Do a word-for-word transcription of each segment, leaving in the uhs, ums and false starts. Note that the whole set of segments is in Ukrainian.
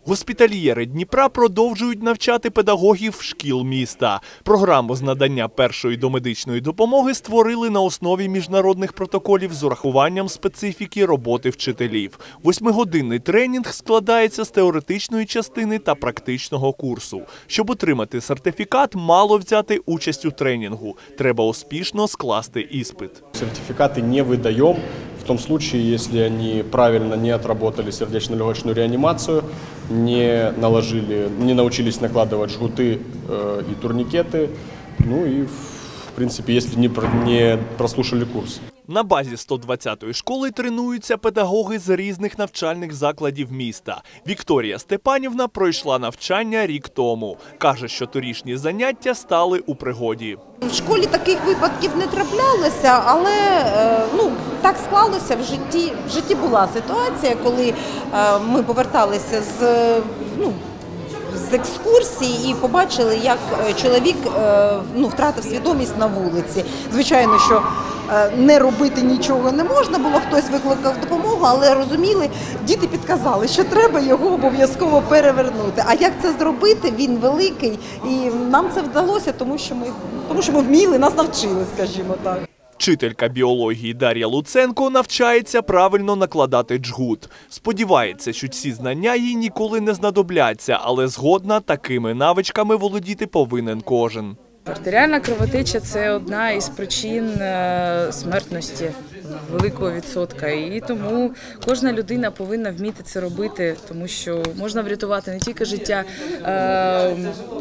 Госпітальєри Дніпра продовжують навчати педагогів шкіл міста. Програму з надання першої домедичної допомоги створили на основі міжнародних протоколів з урахуванням специфіки роботи вчителів. Восьмигодинний тренінг складається з теоретичної частини та практичного курсу. Щоб отримати сертифікат, мало взяти участь у тренінгу. Треба успішно скласти іспит. Сертификаты не выдаем в том случае, если они правильно не отработали сердечно-легочную реанимацию, не наложили, не научились накладывать жгуты э, и турникеты, ну и в принципе, если не, не прослушали курс. На базі сто двадцятої школи тренуються педагоги з різних навчальних закладів міста. Вікторія Степанівна пройшла навчання рік тому. Каже, що торішні заняття стали у пригоді. В школі таких випадків не траплялося, але ну, так склалося в житті. В житті була ситуація, коли ми поверталися з, ну, з екскурсії і побачили, як чоловік ну, втратив свідомість на вулиці. Звичайно, що не робити нічого не можна було, хтось викликав допомогу, але розуміли, діти підказали, що треба його обов'язково перевернути. А як це зробити, він великий, і нам це вдалося, тому що ми, тому що ми вміли, нас навчили, скажімо так. Вчителька біології Дар'я Луценко навчається правильно накладати джгут. Сподівається, що ці знання їй ніколи не знадобляться, але згодна, такими навичками володіти повинен кожен. Артеріальна кровотеча – це одна із причин смертності великого відсотка. І тому кожна людина повинна вміти це робити, тому що можна врятувати не тільки життя е,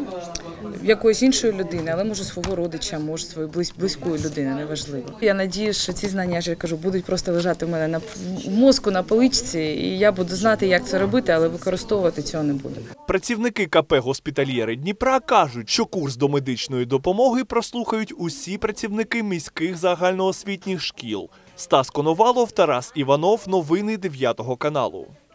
якоїсь іншої людини, але може свого родича, може своєї близької людини, неважливо. Я сподіваюся, що ці знання, я кажу, будуть просто лежати в мене на в мозку, на поличці, і я буду знати, як це робити, але використовувати цього не буду. Працівники КП «Госпітальєри Дніпра» кажуть, що курс домедичної допомоги прослухають усі працівники міських загальноосвітніх шкіл. Стас Коновалов, Тарас Іванов. Новини дев'ятого каналу.